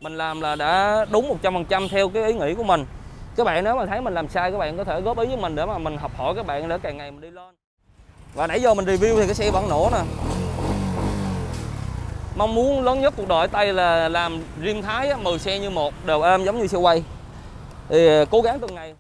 Mình làm là đã đúng 100% theo cái ý nghĩ của mình. Các bạn nếu mà thấy mình làm sai, các bạn có thể góp ý với mình để mà mình học hỏi các bạn, để càng ngày mình đi lên. Và nãy giờ mình review thì cái xe vẫn nổ nè. Mong muốn lớn nhất cuộc đời ở Tây là làm rim Thái 10 xe như một, đều êm giống như xe quay. Thì cố gắng từng ngày.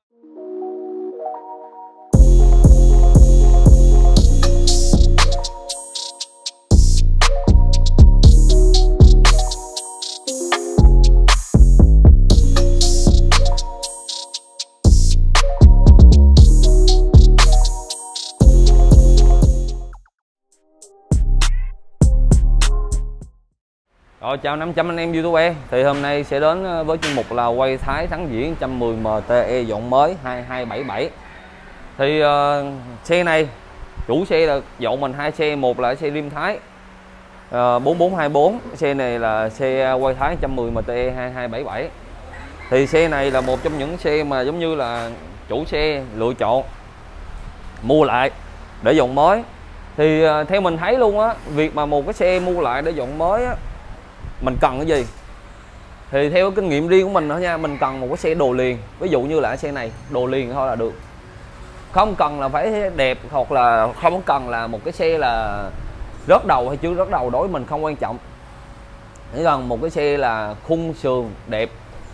Rồi chào 500 anh em YouTube. Thì hôm nay sẽ đến với chuyên mục là quay Thái Thắng Diễn 110 MTE dọn mới 2277. Thì xe này chủ xe là dọn mình hai xe, một là xe rim Thái 4424, xe này là xe quay Thái 110 MTE 2277. Thì xe này là một trong những xe mà giống như là chủ xe lựa chọn mua lại để dọn mới. Thì theo mình thấy luôn á, việc mà một cái xe mua lại để dọn mới á, mình cần cái gì? Thì theo kinh nghiệm riêng của mình nữa nha, mình cần một cái xe đồ liền. Ví dụ như là xe này đồ liền thôi là được, không cần là phải đẹp, hoặc là không cần là một cái xe là rớt đầu hay chưa rớt đầu, đối với mình không quan trọng. Chỉ cần một cái xe là khung sườn đẹp,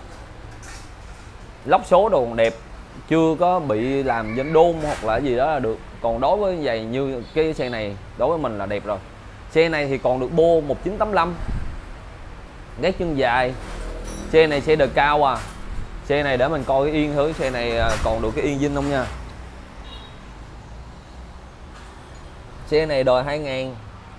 lốc số đồ đẹp, chưa có bị làm dân đôn hoặc là gì đó là được. Còn đối với giày như cái xe này, đối với mình là đẹp rồi. Xe này thì còn được bô 1985, gác chân dài. Xe này xe đời cao à. Xe này để mình coi cái yên thử, xe này còn được cái yên zin không nha. Xe này đời 2000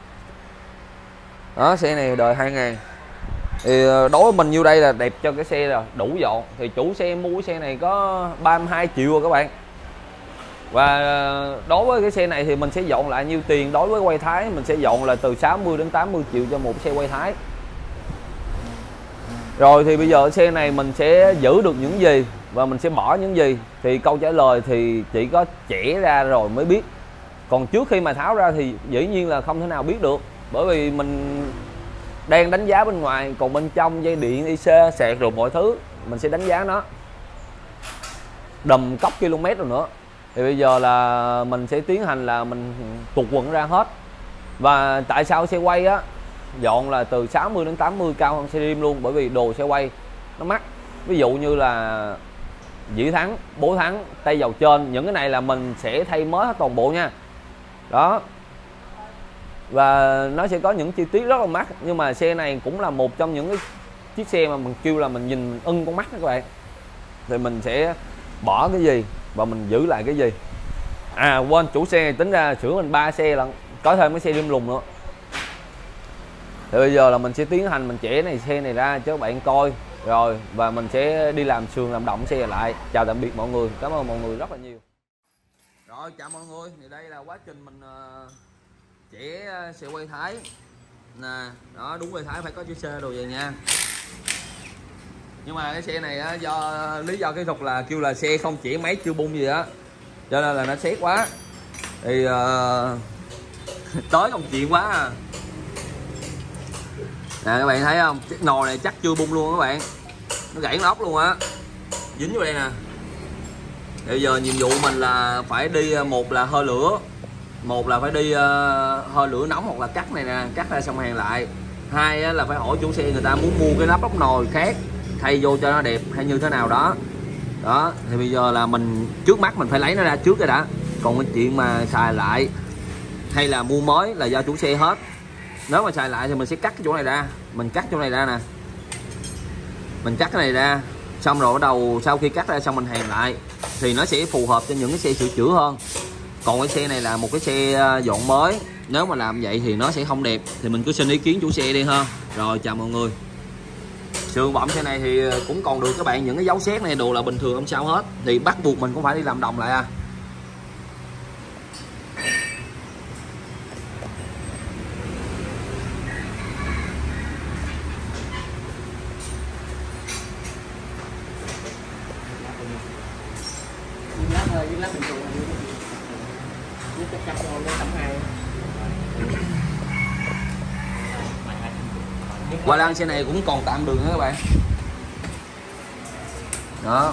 đó, xe này đời 2000. Thì đối với mình nhiêu đây là đẹp cho cái xe rồi, đủ dọn. Thì chủ xe mua cái xe này có 32 triệu rồi các bạn. Và đối với cái xe này thì mình sẽ dọn lại nhiêu tiền? Đối với quay Thái mình sẽ dọn là từ 60 đến 80 triệu cho một xe quay Thái. Rồi thì bây giờ xe này mình sẽ giữ được những gì và mình sẽ bỏ những gì? Thì câu trả lời thì chỉ có chẻ ra rồi mới biết. Còn trước khi mà tháo ra thì dĩ nhiên là không thể nào biết được. Bởi vì mình đang đánh giá bên ngoài, còn bên trong dây điện, IC, sạc rồi mọi thứ mình sẽ đánh giá nó đầm cốc km rồi nữa. Thì bây giờ là mình sẽ tiến hành là mình tuột quần ra hết. Và tại sao xe quay á dọn là từ 60 đến 80 cao hơn xe rim luôn? Bởi vì đồ xe quay nó mắc. Ví dụ như là dĩ thắng, bố thắng, tay dầu trên, những cái này là mình sẽ thay mới hết toàn bộ nha. Đó. Và nó sẽ có những chi tiết rất là mắc. Nhưng mà xe này cũng là một trong những cái chiếc xe mà mình kêu là mình nhìn ưng con mắt đó các bạn. Thì mình sẽ bỏ cái gì và mình giữ lại cái gì. À quên, chủ xe tính ra sửa mình 3 xe lận, có thêm cái xe rim lùng nữa. Thì bây giờ là mình sẽ tiến hành mình chẻ này xe này ra cho các bạn coi. Rồi và mình sẽ đi làm sườn làm động xe lại. Chào tạm biệt mọi người, cảm ơn mọi người rất là nhiều. Rồi chào mọi người, thì đây là quá trình mình chẻ xe quay Thái nè. Đó, đúng quay Thái phải có chữ xe đồ vậy nha. Nhưng mà cái xe này á, do lý do kỹ thuật là kêu là xe không chẻ máy chưa bung gì đó, cho nên là nó xét quá. Thì tới công chuyện quá à. Nè các bạn thấy không, chiếc nồi này chắc chưa bung luôn các bạn, nó gãy ốc luôn á, dính vô đây nè. Bây giờ nhiệm vụ mình là phải đi, một là hơi lửa, một là phải đi hơi lửa nóng hoặc là cắt này nè, cắt ra xong hàng lại. Hai là phải hỏi chủ xe người ta muốn mua cái lắp nồi khác thay vô cho nó đẹp hay như thế nào đó. Đó thì bây giờ là mình trước mắt mình phải lấy nó ra trước rồi đã. Còn cái chuyện mà xài lại hay là mua mới là do chủ xe hết. Nếu mà xài lại thì mình sẽ cắt cái chỗ này ra, mình cắt chỗ này ra nè, mình cắt cái này ra, xong rồi bắt đầu sau khi cắt ra xong mình hàn lại thì nó sẽ phù hợp cho những cái xe sửa chữa hơn. Còn cái xe này là một cái xe dọn mới, nếu mà làm vậy thì nó sẽ không đẹp, thì mình cứ xin ý kiến chủ xe đi ha. Rồi chào mọi người. Sườn bọng xe này thì cũng còn được các bạn, những cái dấu sét này đồ là bình thường không sao hết. Thì bắt buộc mình cũng phải đi làm đồng lại à. lát bình thường với chắc chắn lên 82. Hoa lan xe này cũng còn tạm được nữa các bạn. Đó.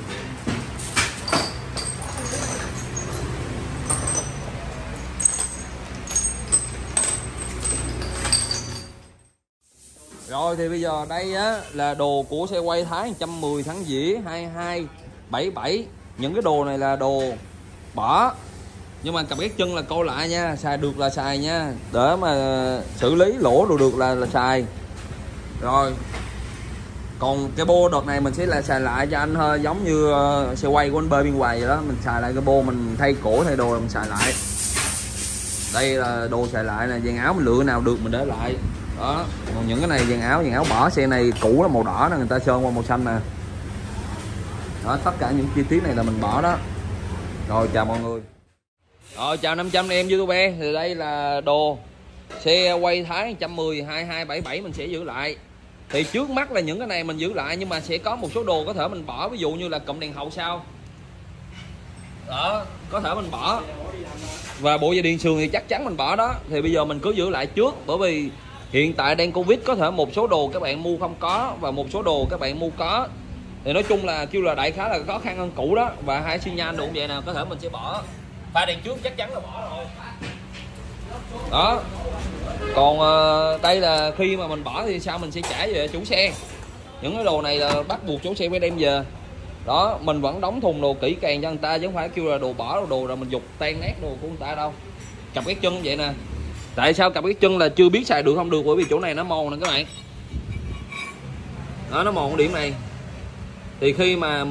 Rồi thì bây giờ đây á là đồ của xe quay Thái 110 tháng Dĩ 2277. Những cái đồ này là đồ bỏ, nhưng mà cặp ghét chân là coi lại nha, xài được là xài nha, để mà xử lý lỗ đồ được là xài. Rồi còn cái bô đợt này mình sẽ là xài lại cho anh thôi, giống như xe quay của anh bơi bên ngoài vậy đó, mình xài lại cái bô, mình thay cổ thay đồ mình xài lại. Đây là đồ xài lại nè, dàn áo mình lựa nào được mình để lại đó. Còn những cái này dàn áo bỏ, xe này cũ là màu đỏ nè, người ta sơn qua màu xanh nè đó, tất cả những chi tiết này là mình bỏ đó. Rồi chào mọi người. Rồi chào 500 em YouTube. Thì đây là đồ xe quay Thái 110 2277 mình sẽ giữ lại. Thì trước mắt là những cái này mình giữ lại, nhưng mà sẽ có một số đồ có thể mình bỏ, ví dụ như là cụm đèn hậu sau đó, có thể mình bỏ, và bộ dây điện sườn thì chắc chắn mình bỏ đó. Thì bây giờ mình cứ giữ lại trước, bởi vì hiện tại đang Covid, có thể một số đồ các bạn mua không có và một số đồ các bạn mua có. Thì nói chung là kêu là đại khá là khó khăn hơn cũ đó. Và hai xi nhan đồ cũng vậy nào, có thể mình sẽ bỏ. Pha đèn trước chắc chắn là bỏ rồi đó. Còn đây là khi mà mình bỏ thì sao mình sẽ trả về chủ xe. Những cái đồ này là bắt buộc chủ xe phải đem về đó. Mình vẫn đóng thùng đồ kỹ càng cho người ta, chứ không phải kêu là đồ bỏ đồ rồi mình dục tan nát đồ của người ta đâu. Cặp ghét chân vậy nè. Tại sao cặp ghét chân là chưa biết xài được không được, bởi vì chỗ này nó mòn nè các bạn đó, nó mòn cái điểm này. Thì khi mà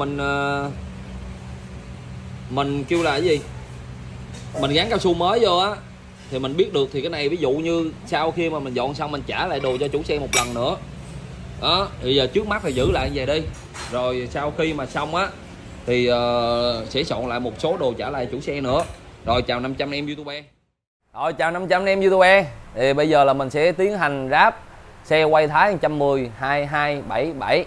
mình kêu là cái gì, mình gắn cao su mới vô á, thì mình biết được. Thì cái này ví dụ như sau khi mà mình dọn xong mình trả lại đồ cho chủ xe một lần nữa đó. Thì giờ trước mắt thì giữ lại như vậy đi, rồi sau khi mà xong á thì sẽ soạn lại một số đồ trả lại chủ xe nữa. Rồi chào 500 em YouTube. Rồi chào 500 em YouTube. Thì bây giờ là mình sẽ tiến hành ráp xe quay Thái 110 2277.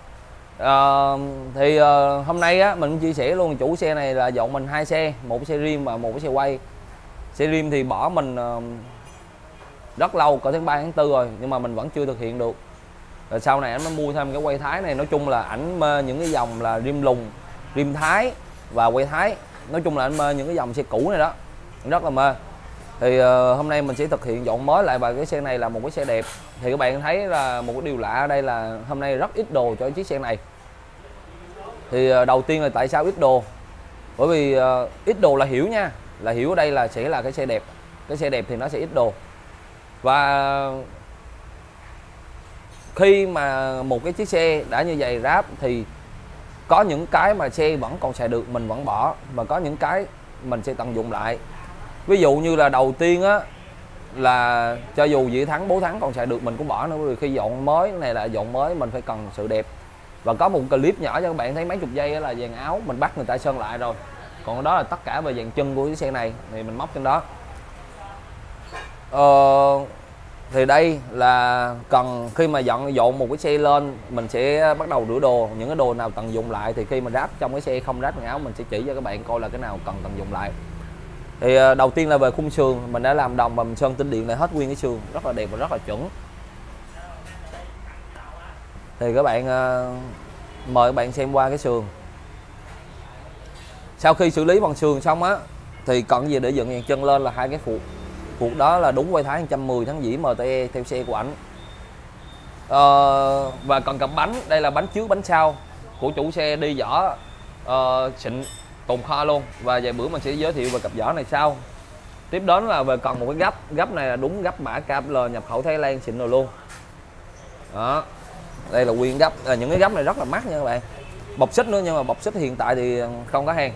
Hôm nay á mình cũng chia sẻ luôn, chủ xe này là dọn mình 2 xe, một xe rim và một cái xe quay. Xe rim thì bỏ mình rất lâu, có tháng 3 tháng 4 rồi, nhưng mà mình vẫn chưa thực hiện được. Rồi sau này anh mới mua thêm cái quay Thái này. Nói chung là ảnh mê những cái dòng là rim lùng, rim Thái và quay Thái. Nói chung là anh mê những cái dòng xe cũ này đó, rất là mê. Thì hôm nay mình sẽ thực hiện dọn mới lại, và cái xe này là một cái xe đẹp. Thì các bạn thấy là một cái điều lạ ở đây là hôm nay rất ít đồ cho chiếc xe này. Thì đầu tiên là tại sao ít đồ, bởi vì ít đồ là hiểu nha, là hiểu ở đây là sẽ là cái xe đẹp. Cái xe đẹp thì nó sẽ ít đồ. Và khi mà một cái chiếc xe đã như vậy ráp thì có những cái mà xe vẫn còn xài được mình vẫn bỏ, và có những cái mình sẽ tận dụng lại. Ví dụ như là đầu tiên á, là cho dù Dĩ Thắng Bố Thắng còn xài được mình cũng bỏ nữa, vì khi dọn mới, cái này là dọn mới mình phải cần sự đẹp. Và có một clip nhỏ cho các bạn thấy mấy chục giây là dàn áo mình bắt người ta sơn lại rồi. Còn đó là tất cả về dàn chân của cái xe này thì mình móc trên đó. Thì đây là cần khi mà dọn một cái xe lên, mình sẽ bắt đầu rửa đồ. Những cái đồ nào tận dụng lại thì khi mà ráp trong cái xe không ráp quần áo, mình sẽ chỉ cho các bạn coi là cái nào cần tận dụng lại. Thì đầu tiên là về khung sườn, mình đã làm đồng và mình sơn tinh điện lại hết nguyên cái sườn, rất là đẹp và rất là chuẩn. Thì các bạn mời các bạn xem qua cái sườn. Sau khi xử lý bằng sườn xong á, thì cần gì để dựng dàn chân lên là hai cái phuộc. Phuộc đó là đúng quay Thái 110 tháng Dĩ MTE theo xe của ảnh. Và cần cặp bánh, đây là bánh trước bánh sau của chủ xe, đi vỏ xịn tồn kho luôn. Và vài bữa mình sẽ giới thiệu về cặp vỏ này sau. Tiếp đến là về cần một cái gấp này là đúng gấp mã KL nhập khẩu Thái Lan xịn rồi luôn đó. Đây là nguyên gấp, những cái gấp này rất là mắc nha các bạn. Bọc xích nữa, nhưng mà bọc xích hiện tại thì không có hàng.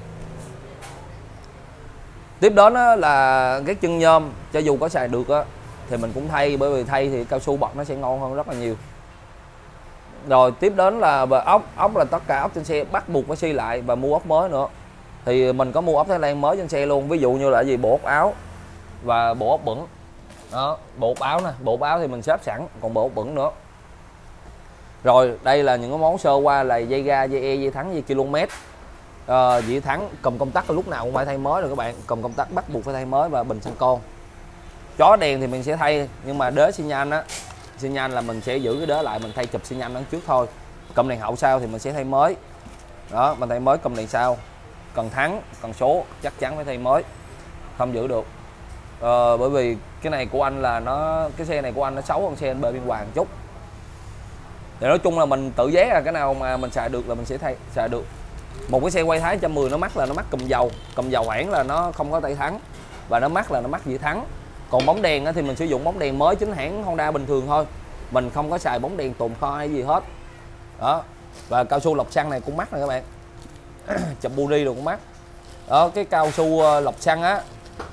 Tiếp đến là cái chân nhôm, cho dù có xài được á thì mình cũng thay, bởi vì thay thì cao su bọc nó sẽ ngon hơn rất là nhiều. Rồi tiếp đến là về ốc là tất cả ốc trên xe bắt buộc phải xi lại và mua ốc mới nữa. Thì mình có mua ốc Thái Lan mới trên xe luôn, ví dụ như là gì, bộ ốc áo và bộ ốc bẩn đó. Bộ ốc áo nè, bộ ốc áo thì mình xếp sẵn, còn bộ ốc bẩn nữa. Rồi đây là những cái món sơ qua là dây ga, dây e, dây thắng, dây km. Dĩ Thắng cầm công tắc lúc nào cũng phải thay mới rồi các bạn, cầm công tắc bắt buộc phải thay mới, và bình xăng con. Chó đèn thì mình sẽ thay, nhưng mà đế xi nhan á xi nhan là mình sẽ giữ cái đế lại, mình thay chụp xi nhan đằng trước thôi. Cụm đèn hậu sau thì mình sẽ thay mới. Đó, mình thay mới cụm đèn sau. Cần thắng, cần số chắc chắn phải thay mới, không giữ được. Bởi vì cái này của anh là cái xe này của anh nó xấu hơn xe anh bên Biên Hòa một chút. Thì nói chung là mình tự giác là cái nào mà mình xài được là mình sẽ xài được. Một cái xe quay Thái 110 nó mắc là nó mắc cùm dầu hãng là nó không có tay thắng, và nó mắc là nó mắc dĩa thắng. Còn bóng đèn thì mình sử dụng bóng đèn mới chính hãng Honda bình thường thôi, mình không có xài bóng đèn tồn kho hay gì hết. Đó, và cao su lọc xăng này cũng mắc nè các bạn. Chập buri rồi cũng mắc. Đó, cái cao su lọc xăng á,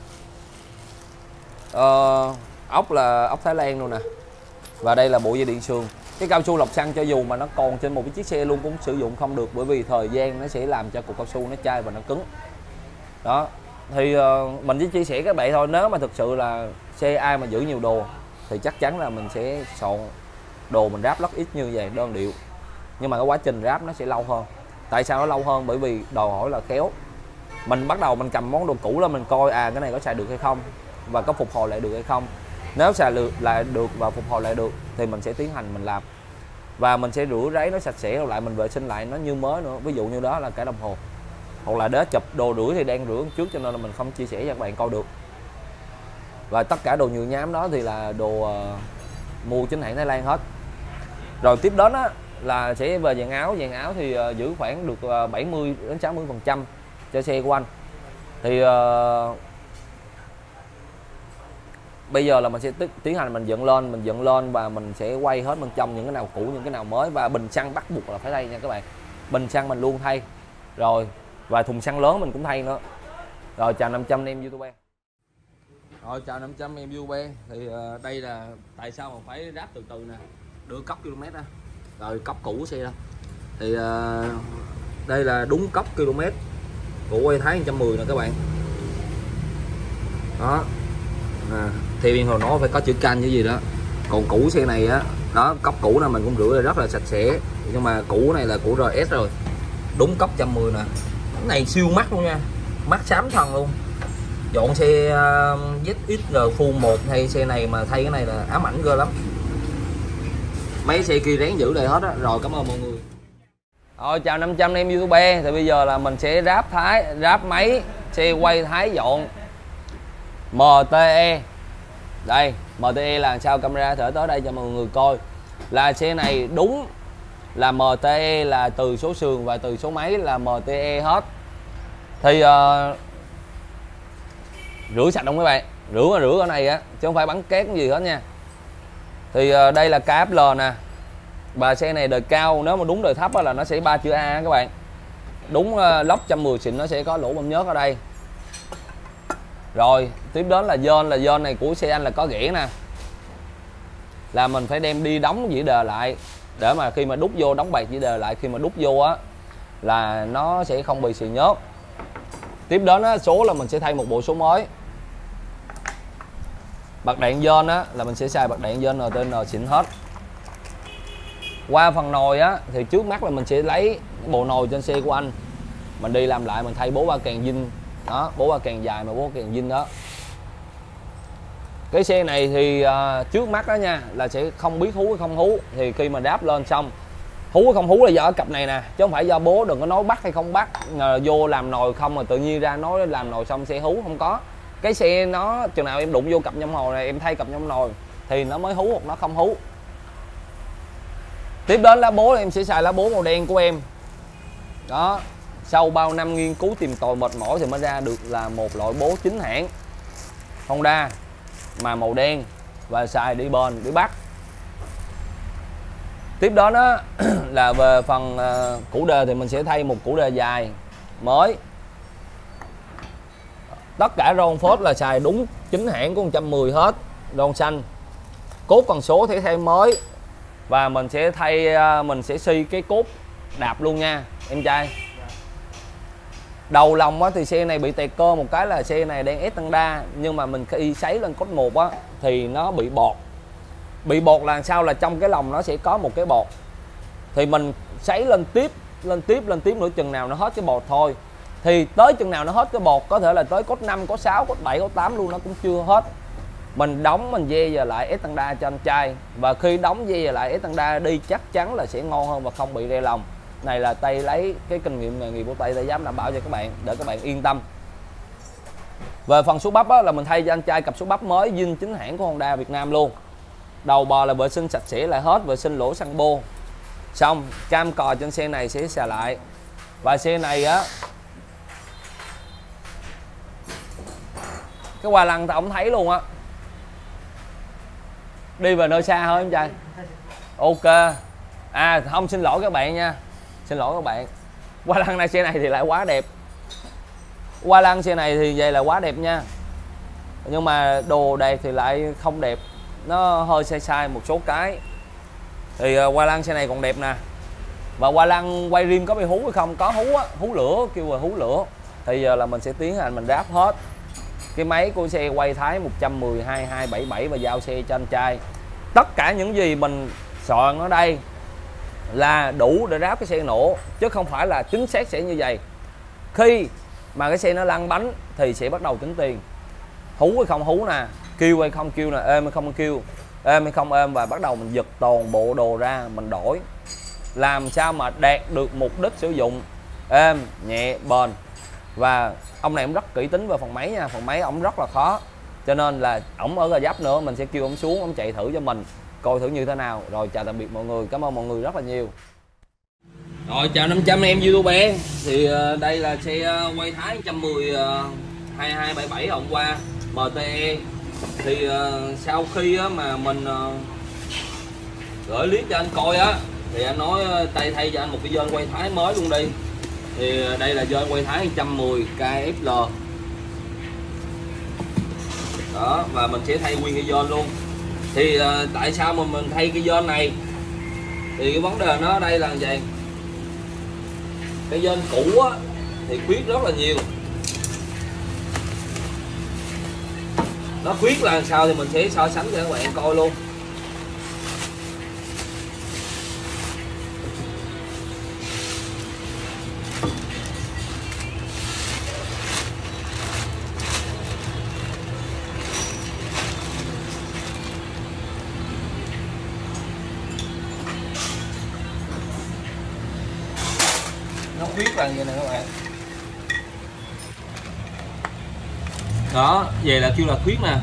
ốc là ốc Thái Lan luôn nè, và đây là bộ dây điện sườn. Cái cao su lọc xăng cho dù mà nó còn trên một cái chiếc xe luôn cũng sử dụng không được, bởi vì thời gian nó sẽ làm cho cục cao su nó chai và nó cứng. Đó, thì mình chỉ chia sẻ các bạn thôi. Nếu mà thực sự là xe ai mà giữ nhiều đồ thì chắc chắn là mình sẽ soạn đồ mình ráp lót ít như vậy, đơn điệu. Nhưng mà cái quá trình ráp nó sẽ lâu hơn. Tại sao nó lâu hơn? Bởi vì đòi hỏi là khéo. Mình bắt đầu mình cầm món đồ cũ lên mình coi cái này có xài được hay không, và có phục hồi lại được hay không. Nếu xài lại được và phục hồi lại được thì mình sẽ tiến hành mình làm, và mình sẽ rửa ráy nó sạch sẽ lại, mình vệ sinh lại nó như mới nữa. Ví dụ như đó là cả đồng hồ hoặc là đế chụp đồ rửa thì đang rửa trước, cho nên là mình không chia sẻ cho các bạn coi được. Và tất cả đồ nhựa nhám đó thì là đồ mua chính hãng Thái Lan hết. Rồi tiếp đến á là sẽ về dàn áo. Dàn áo thì giữ khoảng được 70 đến 60% cho xe của anh. Thì bây giờ là mình sẽ tiến hành mình dựng lên và mình sẽ quay hết bên trong những cái nào cũ, những cái nào mới. Và bình xăng bắt buộc là phải thay nha các bạn. Bình xăng mình luôn thay. Rồi, và thùng xăng lớn mình cũng thay nữa. Rồi, chào 500 em YouTube. Rồi, chào 500 em YouTube. Thì đây là tại sao mà phải ráp từ từ nè, đưa cốc km ra. Rồi cốc cũ xe đâu. Thì đây là đúng cốc km của quay Thái 110 nè các bạn. Đó. Theo Biên Hồ nó phải có chữ canh cái gì đó. Còn cũ xe này á, đó cốc cũ này mình cũng rửa rất là sạch sẽ. Nhưng mà cũ này là cũ RS rồi. Đúng cốc 110 nè. Cái này siêu mắc luôn nha. Mắc xám thân luôn. Dọn xe ZXR Full 1 hay xe này mà thay cái này là ám ảnh ghê lắm. Mấy xe kia ráng giữ lại hết á. Rồi, cảm ơn mọi người. Rồi, chào 500 em YouTube. Thì bây giờ là mình sẽ ráp máy xe quay Thái dọn MTE. Đây, MTE là sao, camera thở tới đây cho mọi người coi. Là xe này đúng là MTE, là từ số sườn và từ số máy là MTE hết. Thì rửa sạch không các bạn? Rửa ở này á, chứ không phải bắn két gì hết nha. Thì đây là KFL nè. Và xe này đời cao, nếu mà đúng đời thấp là nó sẽ 3 chữ A các bạn. Đúng lốc 110 xịn nó sẽ có lỗ bơm nhớt ở đây. Rồi, tiếp đến là dơn này của xe anh là có ghẻ nè. Là mình phải đem đi đóng dĩa đề lại, để mà khi mà đút vô, đóng bạc dĩa đề lại, khi mà đút vô á là nó sẽ không bị xì nhớt. Tiếp đến á, số là mình sẽ thay một bộ số mới. Bạc đạn dơn á là mình sẽ xài bạc đạn dơn NTN xịn hết. Qua phần nồi á thì trước mắt là mình sẽ lấy bộ nồi trên xe của anh, mình đi làm lại, mình thay bố ba càng zin đó, bố ba càng dài mà bố càng zin đó. Cái xe này thì trước mắt đó nha là sẽ không biết hú hay không hú. Thì khi mà đáp lên xong, hú hay không hú là do ở cặp này nè, chứ không phải do bố. Đừng có nói bắt hay không bắt, vô làm nồi không mà tự nhiên ra nói làm nồi xong xe hú, không có. Cái xe nó chừng nào em đụng vô cặp nhông nồi này, em thay cặp nhông nồi thì nó mới hú hoặc nó không hú. Tiếp đến lá bố, em sẽ xài lá bố màu đen của em. Đó, sau bao năm nghiên cứu tìm tòi mệt mỏi thì mới ra được là một loại bố chính hãng Honda mà màu đen và xài đi bền, đi bắt. Tiếp đó là về phần củ đề thì mình sẽ thay một củ đề dài mới. Tất cả ron phốt là xài đúng chính hãng của 110 hết, ron xanh. Cốt còn số thì thay mới. Và mình sẽ mình sẽ xi cái cốt đạp luôn nha em trai. Đầu lòng á, thì xe này bị tẹt cơ một cái là xe này đang ép tăng đa, nhưng mà mình khi sấy lên cốt 1 á thì nó bị bọt. Bị bọt là sao, là trong cái lòng nó sẽ có một cái bọt. Thì mình sấy lên tiếp nữa, chừng nào nó hết cái bọt thôi. Thì tới chừng nào nó hết cái bọt, có thể là tới cốt 5, cốt 6, cốt 7, cốt 8 luôn nó cũng chưa hết. mình đóng mình dê về lại Estanda cho anh trai, và khi đóng dê về lại Estanda đi chắc chắn là sẽ ngon hơn và không bị rê lòng. Này là Tây lấy cái kinh nghiệm nghề nghiệp của Tây dám đảm bảo cho các bạn để các bạn yên tâm. Về phần số bắp á, là mình thay cho anh trai cặp số bắp mới zin chính hãng của Honda Việt Nam luôn. Đầu bò là vệ sinh sạch sẽ lại hết, vệ sinh lỗ xăng bô. Xong cam cò trên xe này sẽ xà lại. Và xe này á, cái hoa lăng ta không thấy luôn á. Đi về nơi xa thôi em trai. Ok. À không, xin lỗi các bạn nha. Xin lỗi các bạn. Hoa lăng này xe này thì lại quá đẹp. Hoa lăng xe này thì vậy là quá đẹp nha. Nhưng mà đồ đẹp thì lại không đẹp. Nó hơi sai sai một số cái. Thì hoa lăng xe này còn đẹp nè. Và hoa lăng quay rim có bị hú hay không? Có hú á, hú lửa, kêu là hú lửa. Thì giờ là mình sẽ tiến hành mình ráp hết. Cái máy của xe quay Thái 112 277 và giao xe cho anh trai. Tất cả những gì mình soạn ở đây là đủ để ráp cái xe nổ, chứ không phải là chính xác sẽ như vậy. Khi mà cái xe nó lăn bánh thì sẽ bắt đầu tính tiền. Hú hay không hú nè, kêu hay không kêu nè, êm hay không kêu, êm hay không êm, và bắt đầu mình giật toàn bộ đồ ra mình đổi. Làm sao mà đạt được mục đích sử dụng êm, nhẹ, bền. Và ông này cũng rất kỹ tính về phần máy nha, phần máy ổng rất là khó. Cho nên là ổng ở Gò Vấp nữa, mình sẽ kêu ổng xuống, ổng chạy thử cho mình, coi thử như thế nào. Rồi chào tạm biệt mọi người, cảm ơn mọi người rất là nhiều. Rồi chào 500 em YouTube. Thì đây là xe quay Thái 110 2277 hôm qua MTE. Thì sau khi mà mình gửi clip cho anh coi á, thì anh nói tay thay cho anh một cái dên quay Thái mới luôn đi. Thì đây là dên quay Thái 110 KFL đó, và mình sẽ thay nguyên cái dên luôn. Thì tại sao mà mình thay cái dên này? Thì cái vấn đề nó ở đây là gì? Cái dên cũ á thì khuyết rất là nhiều. Nó khuyết là sao thì mình sẽ so sánh cho các bạn coi luôn. Nó khuyết là như này các bạn. Đó, vậy là kêu là khuyết nè.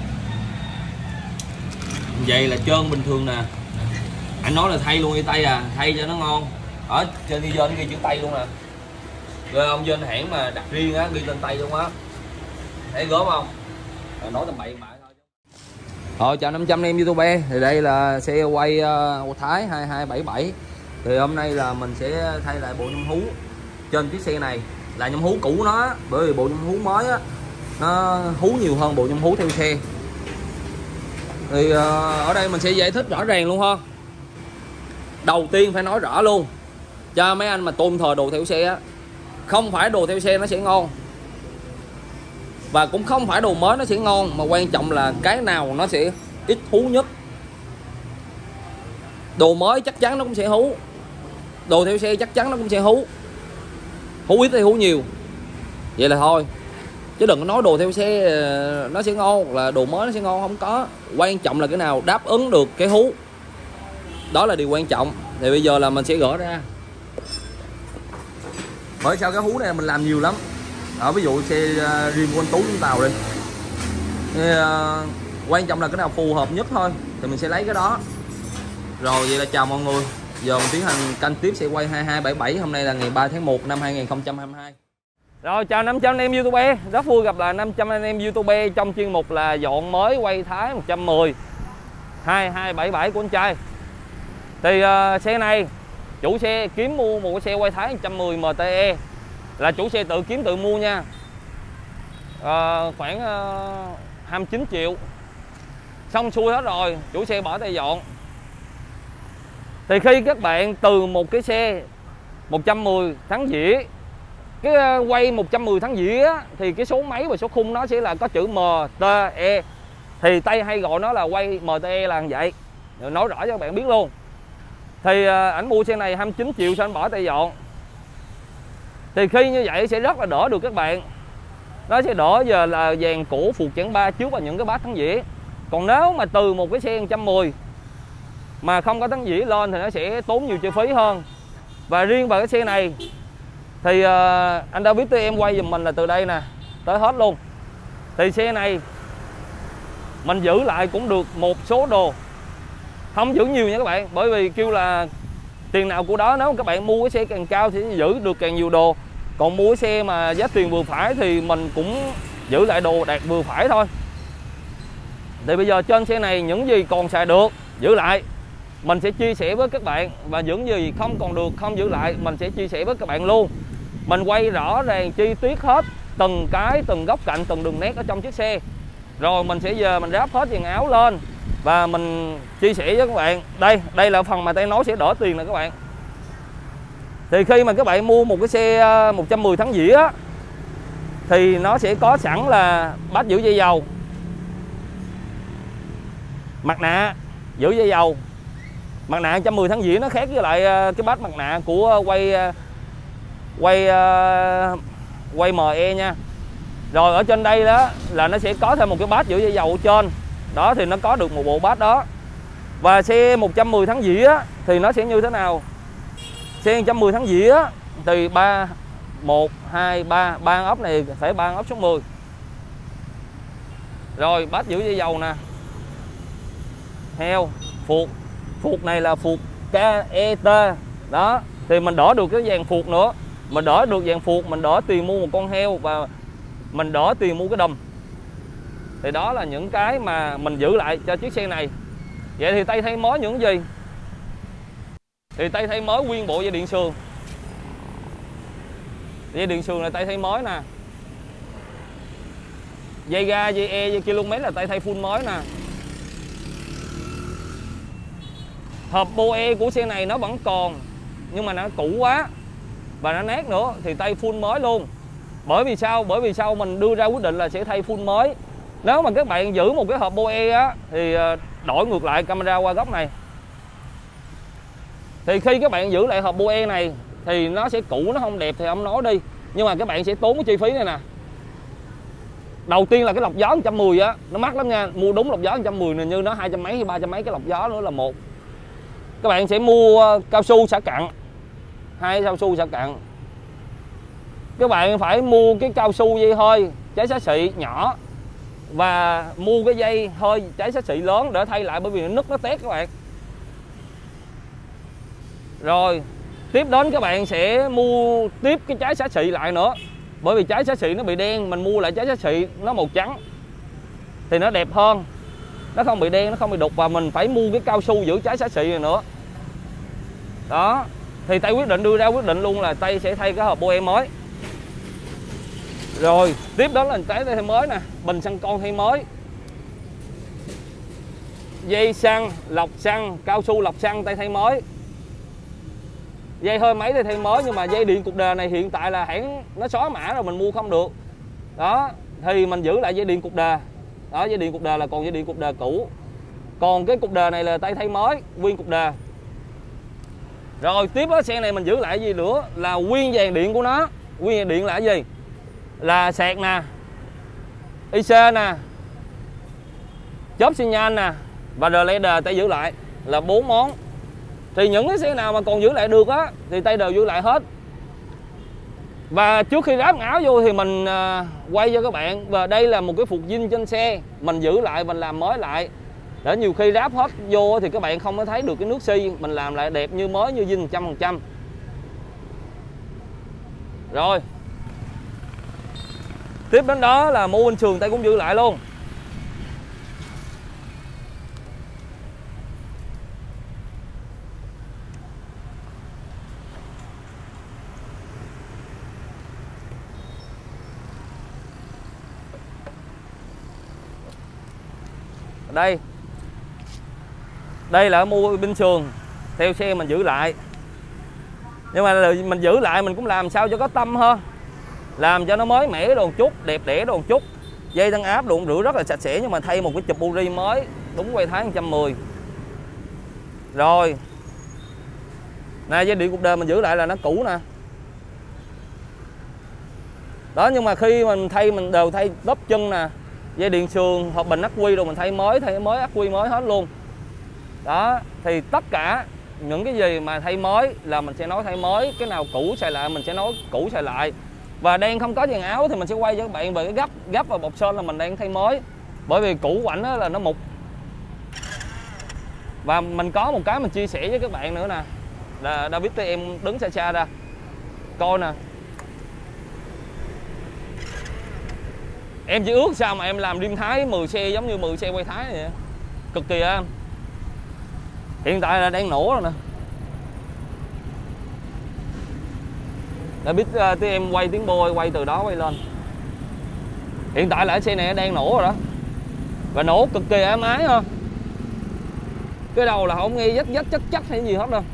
Vậy là trơn bình thường nè. Anh nói là thay luôn y tay à, thay cho nó ngon. Ở trên đi dên ghi chữ Tây luôn nè. Rồi ông dên hãng mà đặt riêng á, ghi tên Tây luôn á. Thấy gớm không? Rồi nói tầm bậy bạ thôi. Chào 500 em YouTube. Thì đây là xe quay Thái 2277. Thì hôm nay là mình sẽ thay lại bộ nhôm hú trên chiếc xe này. Là nhôm hú cũ nó, bởi vì bộ nhôm hú mới á nó hú nhiều hơn bộ nhôm hú theo xe. Thì ở đây mình sẽ giải thích rõ ràng luôn ha. Đầu tiên phải nói rõ luôn cho mấy anh mà tôn thờ đồ theo xe á, không phải đồ theo xe nó sẽ ngon, và cũng không phải đồ mới nó sẽ ngon, mà quan trọng là cái nào nó sẽ ít hú nhất. Đồ mới chắc chắn nó cũng sẽ hú, đồ theo xe chắc chắn nó cũng sẽ hú. Hú ít hay hú nhiều vậy là thôi, chứ đừng có nói đồ theo xe nó sẽ ngon, là đồ mới nó sẽ ngon, không có. Quan trọng là cái nào đáp ứng được cái hú, đó là điều quan trọng. Thì bây giờ là mình sẽ gỡ ra, bởi sao cái hú này mình làm nhiều lắm. Ví dụ xe riêng của anh Tú chúng Tàu đi, thì, quan trọng là cái nào phù hợp nhất thôi thì mình sẽ lấy cái đó. Rồi vậy là chào mọi người, giờ mình tiến hành canh tiếp xe quay 2277. Hôm nay là ngày 3 tháng 1 năm 2022. Rồi chào 500 anh em YouTube, rất vui gặp lại 500 anh em YouTube trong chuyên mục là dọn mới quay Thái 110 2277 của anh trai. Thì xe này chủ xe kiếm mua một cái xe quay Thái 110 MTE, là chủ xe tự kiếm tự mua nha. Khoảng 29 triệu xong xuôi hết rồi, chủ xe bỏ tay dọn. Thì khi các bạn từ một cái xe 110 tháng dĩa, cái quay 110 tháng dĩa thì cái số máy và số khung nó sẽ là có chữ MTE. Thì Tây hay gọi nó là quay MTE là như vậy. Rồi nói rõ cho các bạn biết luôn. Thì ảnh mua xe này 29 triệu sao anh bỏ tay dọn. Thì khi như vậy sẽ rất là đỡ được các bạn. Nó sẽ đỡ giờ là dàn cổ phụ chén 3 trước và những cái bát tháng dĩa. Còn nếu mà từ một cái xe 110 mà không có tán dĩa lên thì nó sẽ tốn nhiều chi phí hơn. Và riêng vào cái xe này thì anh đã biết em quay giùm mình là từ đây nè tới hết luôn. Thì xe này mình giữ lại cũng được một số đồ, không giữ nhiều nha các bạn, bởi vì kêu là tiền nào của đó. Nếu mà các bạn mua cái xe càng cao thì giữ được càng nhiều đồ, còn mua cái xe mà giá tiền vừa phải thì mình cũng giữ lại đồ đạt vừa phải thôi. Thì bây giờ trên xe này những gì còn xài được giữ lại mình sẽ chia sẻ với các bạn, và những gì không còn được không giữ lại mình sẽ chia sẻ với các bạn luôn. Mình quay rõ ràng chi tiết hết từng cái, từng góc cạnh, từng đường nét ở trong chiếc xe. Rồi mình sẽ giờ mình ráp hết dàn áo lên và mình chia sẻ với các bạn. Đây là phần mà tay nói sẽ đỡ tiền nè các bạn. Thì khi mà các bạn mua một cái xe 110 tháng dĩa á, thì nó sẽ có sẵn là bát giữ dây dầu, mặt nạ giữ dây dầu. Mặt nạ 110 tháng dĩa nó khác với lại cái bát mặt nạ của quay ME nha. Rồi ở trên đây đó là nó sẽ có thêm một cái bát giữ dây dầu ở trên. Đó thì nó có được một bộ bát đó. Và xe 110 tháng dĩa thì nó sẽ như thế nào? Xe 110 tháng dĩa thì 1, 2, 3 ốp này phải 3 ốp số 10. Rồi bát giữ dây dầu nè, heo, phuộc này là phuộc KET. Đó thì mình đỡ được cái dàn phuộc nữa, mình đỡ được dàn phuộc, mình đỡ tiền mua một con heo và mình đỡ tiền mua cái đùm. Thì đó là những cái mà mình giữ lại cho chiếc xe này. Vậy thì tay thay mới những gì? Thì tay thay mới nguyên bộ dây điện sườn. Dây điện sườn là tay thay mới nè. Dây ga, dây e, dây km là tay thay full mới nè. Hộp boe của xe này nó vẫn còn nhưng mà nó cũ quá và nó nát nữa thì tay full mới luôn. Bởi vì sao? Bởi vì sao mình đưa ra quyết định là sẽ thay full mới. Nếu mà các bạn giữ một cái hộp boe á thì đổi ngược lại camera qua góc này. Thì khi các bạn giữ lại hộp boe này thì nó sẽ cũ, nó không đẹp thì không nói đi, nhưng mà các bạn sẽ tốn cái chi phí này nè. Đầu tiên là cái lọc gió 110 á, nó mắc lắm nha. Mua đúng lọc gió 110 này như nó 200 mấy hay 300 mấy cái lọc gió nữa là một. Các bạn sẽ mua cao su xả cặn, 2 cao su xả cặn. Các bạn phải mua cái cao su dây hơi cháy xá xị nhỏ và mua cái dây hơi cháy xá xị lớn để thay lại, bởi vì nó nứt nó tét các bạn. Rồi tiếp đến các bạn sẽ mua tiếp cái cháy xá xị lại nữa, bởi vì cháy xá xị nó bị đen, mình mua lại cháy xá xị nó màu trắng thì nó đẹp hơn, nó không bị đen, nó không bị đục, và mình phải mua cái cao su giữ cháy xá xị này nữa. Đó thì tay đưa ra quyết định luôn là tay sẽ thay cái hộp boe mới. Rồi tiếp đó là cái thay mới nè, bình xăng con thay mới, dây xăng, lọc xăng, cao su lọc xăng tay thay mới, dây hơi máy thay mới. Nhưng mà dây điện cục đề này hiện tại là hãng nó xóa mã rồi, mình mua không được. Đó thì mình giữ lại dây điện cục đề. Đó, dây điện cục đề là còn dây điện cục đề cũ, còn cái cục đề này là tay thay mới nguyên cục đề. Rồi tiếp đó xe này mình giữ lại gì nữa là nguyên dàn điện của nó. Nguyên dàn điện là cái gì? Là sạc nè, IC nè, chớp xi nhan nè và LED tay giữ lại là 4 món. Thì những cái xe nào mà còn giữ lại được á thì tay đều giữ lại hết. Và trước khi ráp áo vô thì mình quay cho các bạn, và đây là một cái phục zin trên xe mình giữ lại, mình làm mới lại để nhiều khi ráp hết vô thì các bạn không có thấy được cái nước xi, mình làm lại đẹp như mới, như zin 100%. Rồi tiếp đến đó là mô bên sườn tay cũng giữ lại luôn. Đây là mua bên sườn theo xe mình giữ lại, nhưng mà mình giữ lại mình cũng làm sao cho có tâm hơn, làm cho nó mới mẻ đồ một chút, đẹp đẽ đồ một chút. Dây tăng áp đụng rửa rất là sạch sẽ, nhưng mà thay một cái chụp uri mới đúng quay thái 110. Rồi nè, dây điện cục đề mình giữ lại là nó cũ nè. Đó, nhưng mà khi mình thay mình đều thay đốp chân nè, dây điện sườn, hộp bình ắc quy rồi mình thay mới ắc quy mới hết luôn. Đó, thì tất cả những cái gì mà thay mới là mình sẽ nói thay mới, cái nào cũ xài lại mình sẽ nói cũ xài lại. Và đen không có dàn áo thì mình sẽ quay cho các bạn về cái gấp và bọc sơn là mình đang thay mới. Bởi vì cũ quảnh là nó mục. Và mình có một cái mình chia sẻ với các bạn nữa nè, là David thì em đứng xa xa ra coi nè, em chỉ ước sao mà em làm rim Thái 10 xe giống như 10 xe quay Thái vậy, cực kỳ á. Hiện tại là đang nổ rồi nè. Đã biết tiếng em quay tiếng bôi, quay từ đó quay lên. Hiện tại là cái xe này đang nổ rồi đó. Và nổ cực kỳ êm ái ha. Cái đầu là không nghe dách chắc hay gì hết đâu.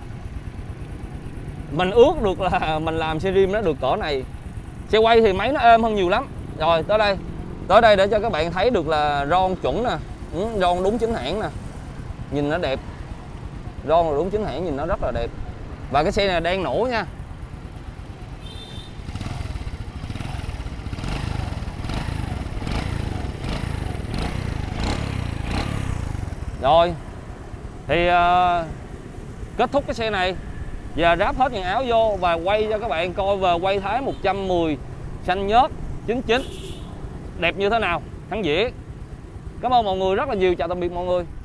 Mình ước được là mình làm xe rim nó được cỡ này. Xe quay thì máy nó êm hơn nhiều lắm. Rồi tới đây. Tới đây để cho các bạn thấy được là ron chuẩn nè. Ron đúng chính hãng nè. Nhìn nó đẹp. Ron là đúng chính hãng, nhìn nó rất là đẹp. Và cái xe này đang nổ nha. Rồi thì kết thúc cái xe này. Giờ ráp hết dàn áo vô và quay cho các bạn coi về quay Thái 110 xanh nhớt 99 đẹp như thế nào, thắng dĩa. Cảm ơn mọi người rất là nhiều, chào tạm biệt mọi người.